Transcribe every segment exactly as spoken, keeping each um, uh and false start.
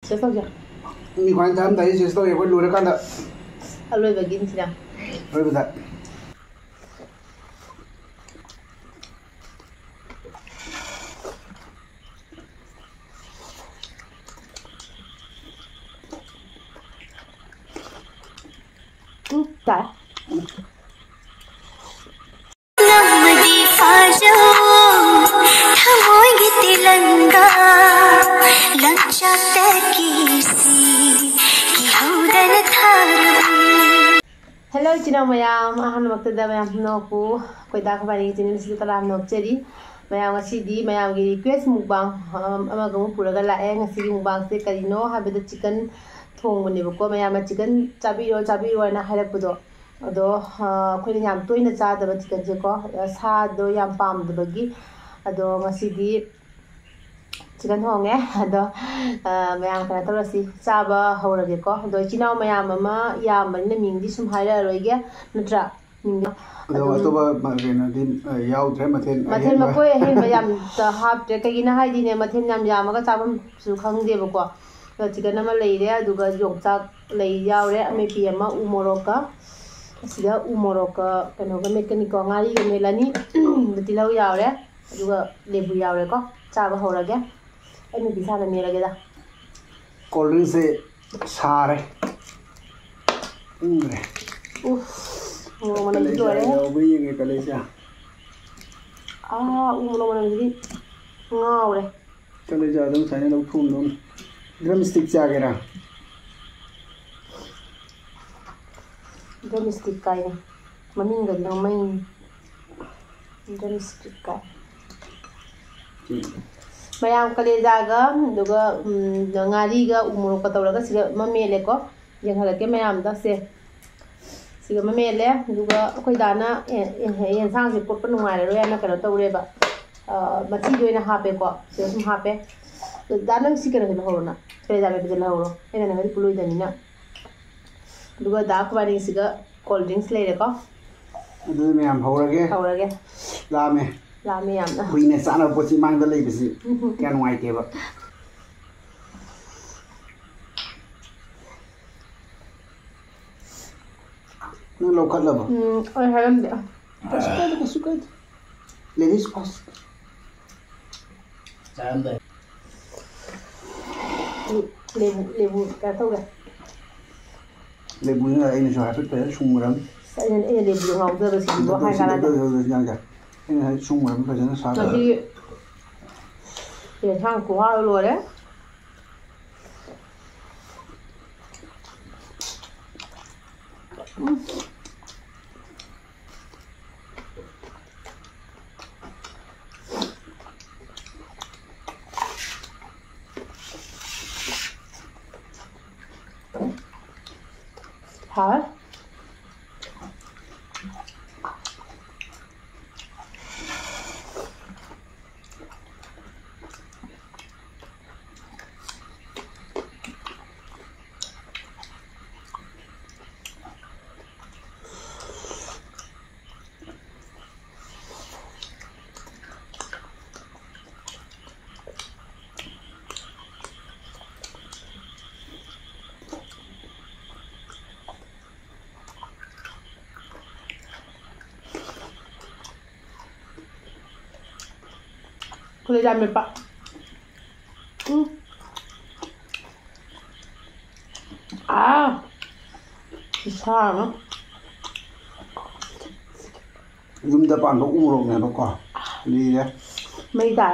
Test ꯇꯧꯁꯦ ꯃꯤ ꯈ꯭ꯋꯥꯏ ꯆꯥꯔꯝꯗꯥꯏ test ꯇꯧꯋꯦ ꯑꯩꯈꯣꯏ ꯂꯣꯏꯔꯀꯥꯟꯗ ꯑꯂꯣꯏꯕꯒꯤꯁꯤꯗ ꯑꯔꯣꯏꯕꯗ 음, 잘. Hello, Chino Mayam. Ahan waktu dah mayam noku. Koi dah kembali ke channel situ telah nok jadi. Mayam ngasi di mayam ki request mukbang. Ama kamu pura gala eh ngasi mukbang se karino habis chicken thong bani bako mayam chicken cabi ro cabi ro na harak budo. Ado koi ni yam toy na cha da chicken je ko sa do yam pam da bagi. Ado ngasi di chicken thong eh ado mayam kana to si chaba hawrage ko ado chinaw mayam ama yam bani na ming di sum haira roige natra ming ado atoba magena di yaudre mathen mathen makoi hen mayam ta hap te kagina hai di ne mathen yam yam ga chabam su khang de bako chicken ama leire aduga yongchak lei yaure ame pi ama u moroka sida u moroka kano ga mekani ko ngari ga melani tilau yaure aduga lebu yaure ko chaba hawrage anh bị sao là mẹ là cái đó cold drink से सारे 음 그래 우 뭐만 이거 그래 왜 이게 그래서 아 우물어만 이게 아 그래 그래서 좀 사이에 너무 품 좀 드럼스틱 자게라 드럼스틱 까이 마민가 너무 드럼스틱 까이 mayam kalejaga duga ngariga umuro tawraga siga mamele ko yenghalake mayam da se siga mamele duga koi dana yensang se pot panungai ro yana kana tawreba machi doina hape ko se sum hape dana sikana ke horona kalejaga be la horo ena na ri pului danina duga da kwani siga cold drinks le ko adu mayam horage horage lame lame yam na kuine sana pochi mangda lei bisi kya nuai te ba nang lo khat la ba um oi haram de suka de suka ladies first Jangan deh. lebu lebu ka tau ga lebu ni la ini so ha pe sung ram sai ne lebu ngau da ba si bo hai kala da da ini hai sung ram fa jana sa da jadi ya sang ko ha lo de hả Boleh ambil pak. Hmm. Ah, besar no. Yung da pan ko umro na ba ko. Li ya. Mấy đại.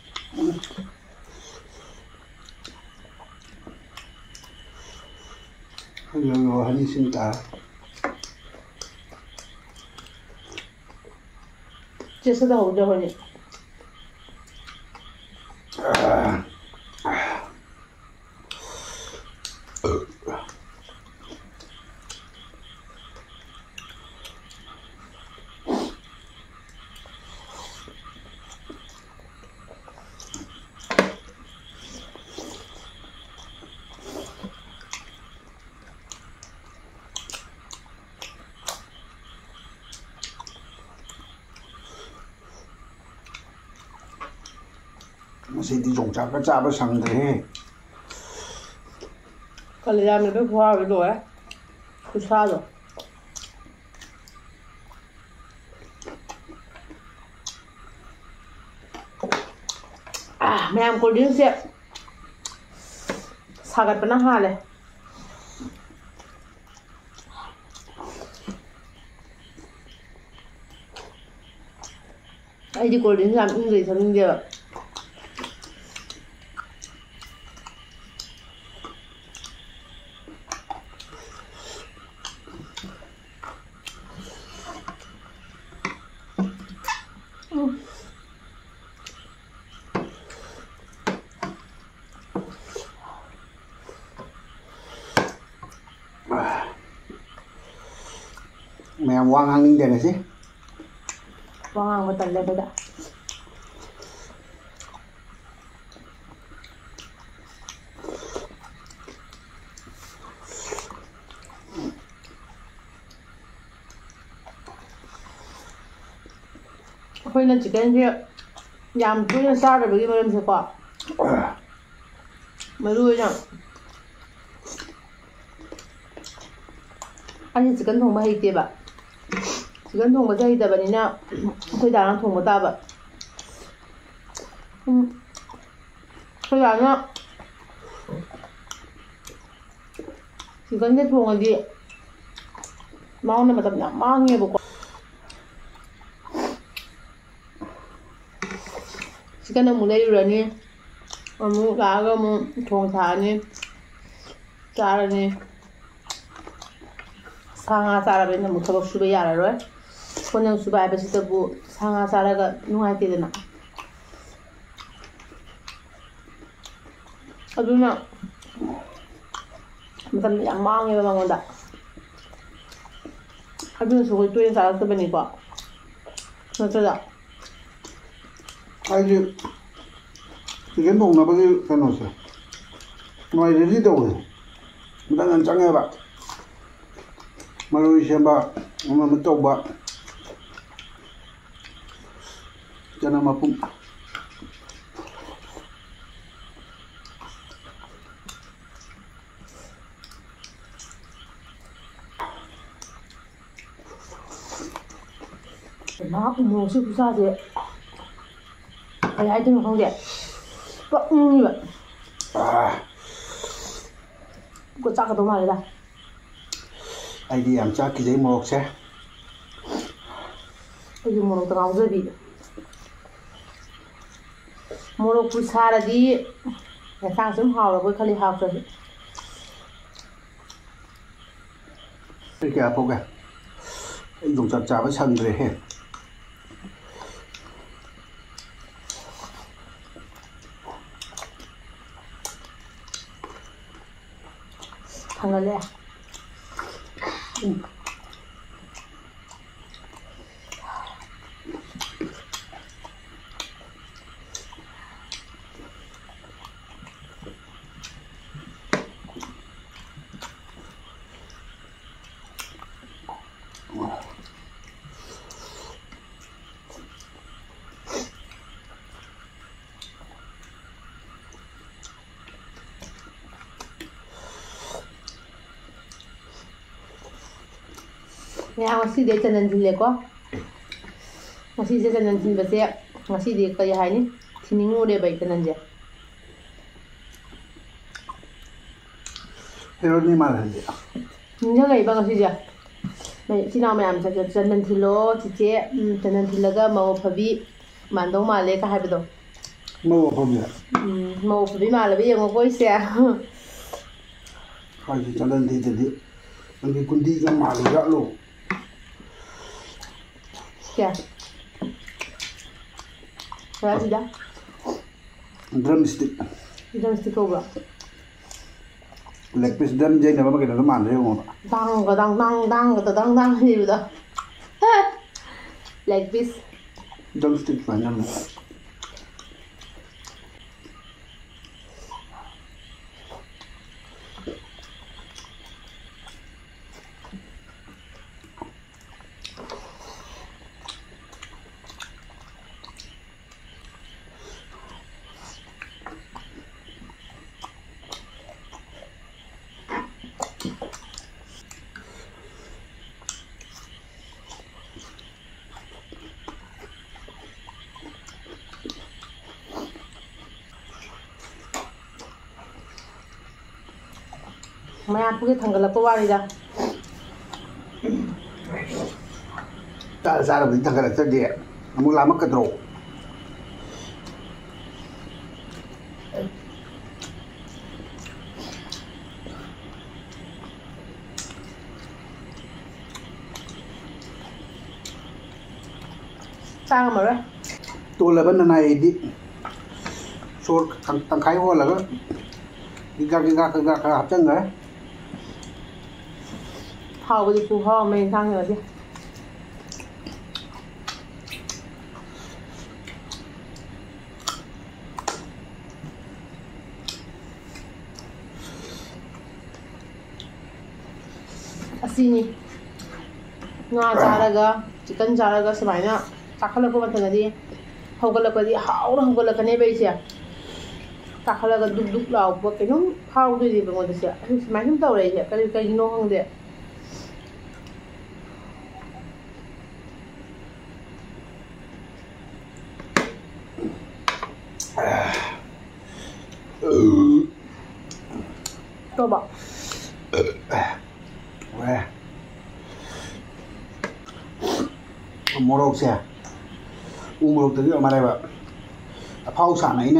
Yo yo hani sin ta. Chưa sao đâu đâu nhỉ. Masih di jong cha ka cha ba sang de he Kalian itu kuah gitu ya. Susah loh. Ah, mẹ cô điên xịa. Sagat pa na hale. Ay di cold drink làm English sao mình giờ. Mẹ quăng ăn linh đèn này chứ Quang ang matanda ba da? Ako'y ng chicken siya. Yam po yung sarap. Bagi mo rin siya pa. Maluwi niya. Ay, chicken thong mahigti ba? Chicken thong ba sa ba nina? Ako'y darang thong ba ba? Kaya nga. Chicken niya thong adi. Mao na matab na. Maangya ba ko? Chicken na muna yung rani. Amu kaga mo thong thani. Chara ni. Sanga sara ba na mo tabak suba yara ro. Kung suba ba sa tabu sanga sara ga nuhati din na. Aduna. Matam yang maangya ba mangonda. Aduna sukoy to yung sara sa bani ko. Natada. ai chứ thì cái thùng nó bao nhiêu cái nó sẽ ngoài cái gì đâu rồi mình đang ăn trắng nghe bạn mà rồi xem bạn mà mình trồng bạn cho nên mà cũng Nó cũng mua sức ra gì Ay, ay, din không vậy? Có như vậy. Có chắc cái tôm này đây. ai đi làm chắc cái giấy một xe. Ay, yung monong tengah udah di. Monong pusara di. Ya sang sum hao rồi, kali hao rồi. Cái kia phục à? Anh dùng chặt chả với sần rồi hết. Hangalnya. Hmm. Ngayon masih dia channel dile ko. Masih dia channel din ba siya? Masih dia kaya hay ni. Tiningu dia baik channel dia. Pero ni mal dia. Nya gai ba masih dia. Mai sinaw mayam sa channel dilo, chiche, channel dilaga mau phabi mandong male ka haibdo. Mau phabi. Hmm, mau phabi male bi yang ko sia. Hai ji channel di di. Ang kundi ka mal ga lo. Kya? Kaya sih dah? Drumstick. Drumstick kau berapa? Leg piece drum jadi apa kita tu mana yang mana? Dang, dang, dang, dang, dang, dang, ni betul. Leg piece. Drumstick mana? ꯃꯌꯥꯝ ꯄꯨꯒꯦ ꯊꯥꯡꯒꯠꯂꯛꯄ ꯋꯥꯅꯤꯗ ꯆꯥꯔ ꯆꯥꯔꯕꯗꯤ ꯊꯥꯡꯒꯠꯂꯛꯇ꯭ꯔꯗꯤ ꯑꯃꯨꯛ ꯂꯥꯝꯃꯛꯀꯗ꯭ꯔꯣ ꯆꯥꯉꯝꯃꯔꯣꯏ ꯇꯣꯜꯂꯕ ꯅꯅꯥꯏꯗꯤ ꯁꯣꯔ ꯇꯪꯈꯥꯏ ꯍꯣꯜꯂꯒ ꯒꯤꯒꯥ ꯒꯤꯒꯥ ꯒꯤꯒꯥ ꯈꯔ ꯍꯥꯞꯆꯟꯈ꯭ꯔꯦ ꯍꯥꯎꯕꯗꯤ ꯈꯨꯍꯥꯎ ꯑꯃ ꯏꯟꯁꯥꯡꯅꯗꯤ ꯑꯁꯤꯅꯤ ꯉꯥ ꯆꯥꯔꯒ ꯆꯤꯀꯟ ꯆꯥꯔꯒ ꯁꯨꯃꯥꯏꯅ ꯆꯥꯈꯠꯂꯛꯄ ꯃꯇꯝꯗꯗꯤ ꯍꯧꯒꯠꯂꯛꯄꯗꯤ ꯍꯥꯎꯅ ꯍꯧꯒꯠꯂꯛꯀꯅꯦꯕ ꯑꯩꯁꯦ ꯆꯥꯈꯠꯂꯒ ꯗꯨꯛ ꯗꯨꯛ ꯂꯥꯎꯕ ꯀꯩꯅꯣꯝ ꯐꯥꯎꯗꯣꯏꯅꯦꯕ ꯑꯩꯉꯣꯟꯗꯁꯦ ꯑꯗꯨ ꯁꯨꯃꯥꯏꯅ ꯁꯨꯝ ꯇꯧꯔꯦ ꯑꯩꯁꯦ ꯀꯔꯤ ꯀꯔꯤꯅꯣ ꯈꯪꯗꯦ ꯇꯧꯕ ꯃꯣꯔꯣꯛꯁꯦ ꯎ ꯃꯣꯔꯣꯛꯇꯒꯤ ꯑꯃꯔꯦꯕ ꯑꯐꯥꯎ ꯁꯥꯅ ꯑꯩꯅ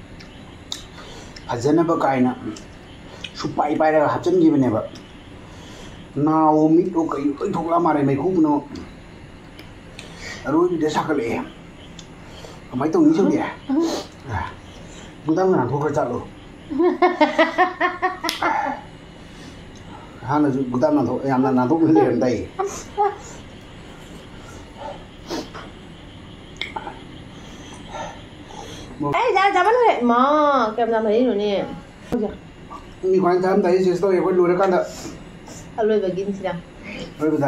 ꯐꯖꯅꯕ ꯀꯥꯏꯅ ꯁꯨꯄꯥꯏ ꯄꯥꯏꯔꯒ ꯍꯥꯞꯆꯤꯟꯈꯤꯕꯅꯦꯕ ꯅꯥꯎ ꯃꯤꯠꯂꯣ ꯀꯩ ꯂꯣꯏ ꯊꯣꯛꯂꯛꯑ ꯃꯥꯜꯂꯦ ꯃꯩꯈꯨ ꯄꯨꯝꯅꯃꯛ ꯑꯔꯣꯏꯕꯤꯗ ꯁꯥꯒꯠꯂꯛꯑꯦ ꯀꯃꯥꯏꯅ ꯇꯧꯅꯤ ꯁꯧꯗꯤ ꯃꯨꯛꯇꯪ ꯅꯥꯟꯊꯣꯛꯈ꯭ꯔ ꯆꯠꯂꯣ ꯍꯥꯟꯅꯁꯨ ꯒꯨꯗꯥꯝ ꯅꯥꯟꯊꯣꯛ ꯌꯥꯝꯅ ꯅꯥꯟꯊꯣꯛꯅ ꯂꯩꯔꯝꯗꯥꯏ ꯑꯩ ꯆꯥ ꯆꯥꯃꯟꯈ꯭ꯔꯦ ꯃꯥ ꯀꯌꯥꯝ ꯌꯥꯝ ꯍꯩꯔꯤꯅꯣꯅꯦ ꯃꯤ ꯈ꯭ꯋꯥꯏ ꯆꯥꯔꯝꯗꯥꯏ ꯁꯦꯁ ꯇꯧꯋꯦ ꯑꯩꯈꯣꯏ ꯂꯣꯏꯔꯀꯥꯟꯗ ꯑꯂꯣꯏꯕꯒꯤꯁꯤꯗ ꯑꯔꯣꯏꯕꯗ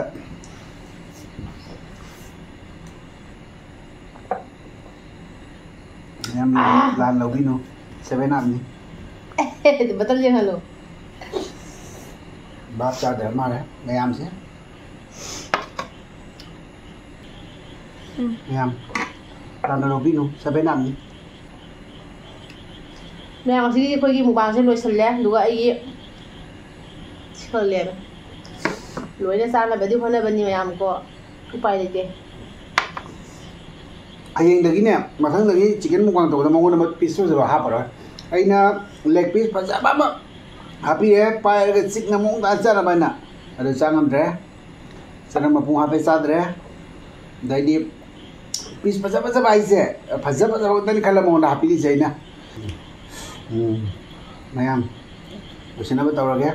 ꯌꯥꯝ ꯂꯥꯟ ꯂꯧꯕꯤꯅꯨ ꯁꯦꯚꯦꯟ ꯑꯞꯅꯤ ꯕꯇꯜ ꯌꯦꯡꯍꯜꯂꯣ ꯚꯥꯞ ꯆꯥꯗ꯭ꯔ ꯃꯥꯜꯂꯦ ꯃꯌꯥꯝꯁꯦ ꯃꯌꯥꯝ ꯂꯥꯟꯅ ꯂꯧꯕꯤꯅꯨ ꯁꯦꯚꯦꯟ ꯑꯞꯅꯤ ꯃꯌꯥꯝ ꯑꯁꯤꯒꯤ ꯑꯩꯈꯣꯏꯒꯤ ꯃꯨꯛꯕꯥꯡꯁꯦ ꯂꯣꯏꯁꯤꯜꯂꯦ ꯑꯗꯨꯒ ꯑꯩꯒꯤ ꯁꯤꯜꯂꯦꯕ ꯂꯣꯏꯅ ꯆꯥꯅꯕꯗꯤ ꯍꯣꯠꯅꯕꯅꯤ ꯃꯌꯥꯝ ꯀꯣ ꯎꯄꯥꯏ ꯂꯩꯇꯦ ꯍꯌꯦꯡꯗꯒꯤꯅꯦ ꯃꯊꯪꯗꯒꯤ ꯆꯤꯀꯟ ꯃꯨꯛꯕꯥꯡ ꯇꯧꯕꯗ ꯃꯉꯣꯟꯗ ꯄꯤꯁ ꯐꯖꯕ ꯍꯥꯞꯄꯔꯣꯏ ꯑꯩꯅ ꯂꯦగ్ ꯄꯤꯁ ꯐꯖꯕ ꯑꯃ ꯍꯥꯞꯄꯤꯔꯦ ꯄꯥꯏꯔꯒ ꯆꯤꯛꯅ ꯃꯑꯣꯡ ꯇꯥꯅ ꯆꯥꯅꯕ ꯍꯥꯏꯅ ꯑꯗꯨ ꯆꯥ ꯉꯝꯗ꯭ꯔꯦ ꯆꯅꯝ ꯃꯄꯨꯡ ꯍꯥꯞꯄꯦ ꯆꯥꯗ꯭ꯔꯦ ꯑꯗꯩꯗꯤ ꯄꯤꯁ ꯐꯖ ꯐꯖꯕ ꯍꯥꯏꯁꯦ ꯐꯖ ꯐꯖꯕ ꯈꯛꯇꯅꯤ ꯈꯜꯂ ꯃꯉꯣꯟꯗ ꯍꯥꯞꯄꯤꯔꯤꯁꯦ ꯑꯩꯅ ꯃꯌꯥꯝ ꯂꯣꯏꯁꯤꯟꯅꯕ ꯇꯧꯔꯒꯦ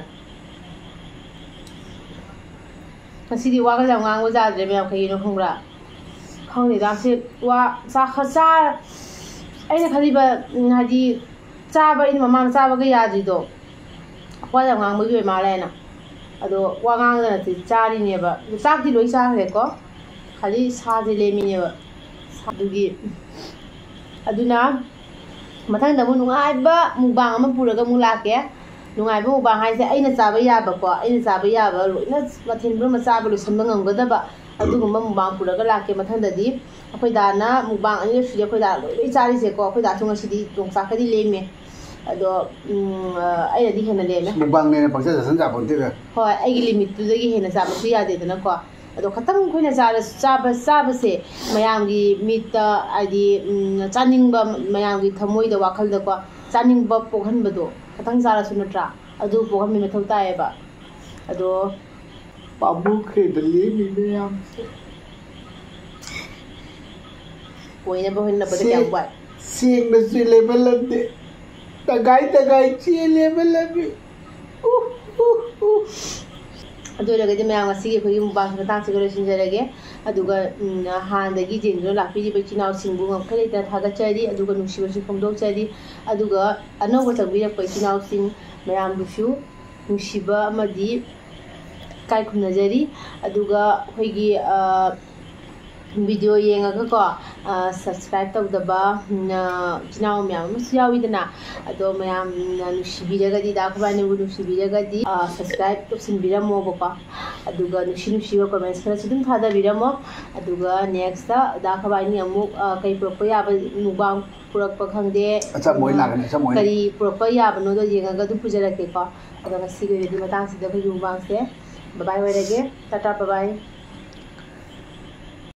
ꯉꯁꯤꯗꯤ ꯋꯥꯒ ꯌꯥꯝ ꯉꯥꯡꯕ ꯌꯥꯗ꯭ꯔꯦ ꯃꯌꯥꯝ ꯀꯩꯒꯤꯅꯣ ꯈꯪꯕ꯭ꯔꯥ ꯈꯪꯗꯦꯗ ꯁꯤ ꯋꯥ ꯆꯥ ꯑꯩꯅ ꯈꯜꯂꯤꯕ ꯍꯥꯏꯗꯤ ꯆꯥꯕ ꯑꯩꯅ ꯃꯃꯥꯡꯗ ꯆꯥꯕꯒ ꯌꯥꯗ꯭ꯔꯤꯗꯣ ꯋꯥ ꯌꯥꯝ ꯉꯥꯡꯕꯒꯤ ꯑꯣꯏ ꯃꯥꯜꯂꯦꯅ ꯑꯗꯣ ꯋꯥ ꯉꯥꯡꯗꯅꯗꯤ ꯆꯥꯔꯤꯅꯦꯕ ꯆꯥꯛꯇꯤ ꯂꯣꯏ ꯆꯥꯈ꯭ꯔꯦꯀꯣ ꯈꯜꯂꯤ ꯁꯥꯁꯦ ꯂꯦꯝꯃꯤꯅꯦꯕ ꯑꯗꯨꯒꯤ ꯑꯗꯨꯅ ꯃꯊꯪꯗ ꯑꯃꯨꯛ ꯅꯨꯡꯉꯥꯏꯕ ꯃꯨꯛꯕꯥꯡ ꯑꯃ ꯄꯨꯔꯒ ꯑꯃꯨꯛ ꯂꯥꯛꯀꯦ ꯅꯨꯡꯉꯥꯏꯕ ꯃꯨꯛꯕꯥꯡ ꯍꯥꯏꯁꯦ ꯑꯩꯅ ꯆꯥꯕ ꯌꯥꯕꯀꯣ ꯑꯩꯅ ꯆꯥꯕ ꯌꯥꯕ ꯂꯣꯏꯅ ꯃꯊꯦꯜ ꯄꯨꯝꯅꯃꯛ ꯆꯥꯕ ꯂꯣꯏꯁꯟꯕ ꯉꯝꯒꯗꯕ ꯑꯗꯨꯒꯨꯝꯕ ꯃꯨꯛꯕꯥꯡ ꯄꯨꯔꯒ ꯂꯥꯛꯀꯦ ꯃꯊꯪꯗꯗꯤ ꯑꯩꯈꯣꯏ ꯗꯥꯅ ꯃꯨꯛꯕꯥꯡ ꯑꯅꯤꯔꯛ ꯁꯨꯗꯤ ꯑꯩꯈꯣꯏ ꯗꯥ ꯂꯣꯏ ꯂꯣꯏ ꯆꯥꯔꯤꯁꯦꯀꯣ ꯑꯩꯈꯣꯏ ꯗꯥꯁꯨ ꯉꯁꯤꯗꯤ ꯌꯣꯡꯆꯥꯛꯀꯗꯤ ꯂꯦꯝꯃꯦ ꯑꯗꯣ ꯑꯩꯅꯗꯤ ꯍꯦꯟꯅ ꯂꯦꯝꯃꯦ ꯃꯨꯛꯕꯥꯡꯅꯦꯅ ꯄꯪꯆꯥ ꯆꯥꯁꯟ ꯆꯥꯄꯣꯟꯇꯦꯗ ꯍꯣꯏ ꯑꯩꯒꯤ ꯂꯤꯃꯤꯠꯇꯨꯗꯒꯤ ꯍꯦꯟꯅ ꯆꯥꯕꯁꯨ ꯌꯥꯗꯦꯗꯅꯀꯣ ꯑꯗꯣ ꯈꯇꯪ ꯑꯩꯈꯣꯏꯅ ꯆꯥꯕ ꯆꯥꯕꯁꯦ ꯃꯌꯥꯝꯒꯤ ꯃꯤꯠꯇ ꯍꯥꯏꯗꯤ ꯆꯥꯅꯤꯡꯕ ꯃꯌꯥꯝꯒꯤ ꯊꯃꯣꯏꯗ ꯋꯥꯈꯜꯗꯀꯣ ꯆꯥꯅꯤꯡꯕ ꯄꯣꯛꯍꯟꯕꯗꯣ ꯈꯇꯪ ꯆꯥꯔꯁꯨ ꯅꯠꯇ꯭ꯔꯥ ꯑꯗꯨ ꯄꯣꯛꯍꯟꯕ ꯃꯊꯧ ꯇꯥꯏꯌꯦꯕ ꯑꯗꯣ ꯄꯥꯝꯃꯨꯈ꯭ꯔꯦꯗ ꯂꯦꯝꯃꯤ ꯃꯌꯥꯝꯁꯦ ꯑꯣꯏꯅꯕ ꯍꯣꯠꯅꯕꯗ ꯀꯌꯥꯝ ꯋꯥꯏ ꯁꯦꯡꯅ ꯆꯦꯜꯂꯦꯕ ꯂꯝꯗꯦ ꯇꯒꯥꯏ ꯇꯒꯥꯏ ꯆꯦꯜꯂꯦꯕ ꯂꯝꯕꯤ ꯑꯗꯨ ꯑꯣꯏꯔꯒꯗꯤ ꯃꯌꯥꯝ ꯉꯁꯤꯒꯤ ꯑꯩꯈꯣꯏꯒꯤ ꯃꯨꯛꯕꯥꯡꯒꯤ ꯃꯇꯥꯡꯁꯤꯒ ꯂꯣꯏꯁꯤꯟꯖꯔꯒꯦ ꯑꯗꯨꯒ ꯍꯥꯟꯅꯗꯒꯤ ꯌꯦꯡꯗꯨꯅ ꯂꯥꯛꯄꯤꯔꯤꯕ ꯏꯆꯤꯜ ꯏꯅꯥꯎꯁꯤꯡꯕꯨ ꯉꯝꯈꯩ ꯂꯩꯇꯅ ꯊꯥꯒꯠꯆꯔꯤ ꯑꯗꯨꯒ ꯅꯨꯡꯁꯤꯕꯁꯨ ꯐꯣꯡꯗꯣꯛꯆꯔꯤ ꯑꯗꯨꯒ ꯑꯅꯧꯕ ꯆꯪꯕꯤꯔꯛꯄ ꯏꯆꯤꯜ ꯏꯅꯥꯎꯁꯤꯡ ꯃꯌꯥꯝꯕꯨꯁꯨ ꯅꯨꯡꯁꯤꯕ ꯑꯃꯗꯤ ꯏꯀꯥꯏ ꯈꯨꯝꯅꯖꯔꯤ ꯑꯗꯨꯒ ꯑꯩꯈꯣꯏꯒꯤ ꯚꯤꯗꯤꯑꯣ ꯌꯦꯡꯉꯒꯀꯣ ꯁꯕꯁꯀ꯭ꯔꯥꯏꯕ ꯇꯧꯗꯕ ꯏꯆꯤꯟ ꯏꯅꯥꯎ ꯃꯌꯥꯝ ꯑꯃꯁꯨ ꯌꯥꯎꯋꯤꯗꯅ ꯑꯗꯣ ꯃꯌꯥꯝꯅ ꯅꯨꯡꯁꯤꯕꯤꯔꯒꯗꯤ ꯗꯥ ꯑꯩꯈꯣꯏꯕꯥꯅꯤꯕꯨ ꯅꯨꯡꯁꯤꯕꯤꯔꯒꯗꯤ ꯁꯕꯁꯀ꯭ꯔꯥꯏꯕ ꯇꯧꯁꯤꯟꯕꯤꯔꯝꯃꯣꯕꯀꯣ ꯑꯗꯨꯒ ꯅꯨꯡꯁꯤ ꯅꯨꯡꯁꯤꯕ ꯀꯃꯦꯟꯁ ꯈꯔꯁꯨ ꯑꯗꯨꯝ ꯊꯥꯗꯕꯤꯔꯝꯃꯣ ꯑꯗꯨꯒ ꯅꯦꯛꯁꯇ ꯗꯥ ꯑꯩꯈꯣꯏꯕꯥꯅꯤ ꯑꯃꯨꯛ ꯀꯩ ꯄꯨꯔꯛꯄ ꯌꯥꯕ ꯃꯨꯛꯕꯥꯡ ꯄꯨꯔꯛꯄ ꯈꯪꯗꯦ ꯀꯔꯤ ꯄꯨꯔꯛꯄ ꯌꯥꯕꯅꯣꯗꯣ ꯌꯦꯡꯉꯒ ꯑꯗꯨꯝ ꯄꯨꯖꯔꯛꯀꯦꯀꯣ ꯑꯗꯣ ꯉꯁꯤꯒꯤ ꯑꯣꯏꯅꯗꯤ ꯃꯇꯥꯡꯁꯤꯗ ꯑꯩꯈꯣꯏꯒꯤ ꯃꯨꯛꯕꯥꯡꯁꯦ ꯕꯥꯏ ꯕꯥꯏ ꯑꯣꯏꯔꯒꯦ ꯇꯥꯇꯥ ꯕꯥꯏ ꯕꯥꯏ